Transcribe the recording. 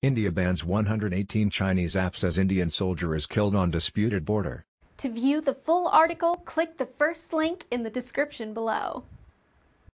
India bans 118 Chinese apps as Indian soldier is killed on disputed border. To view the full article, click the first link in the description below.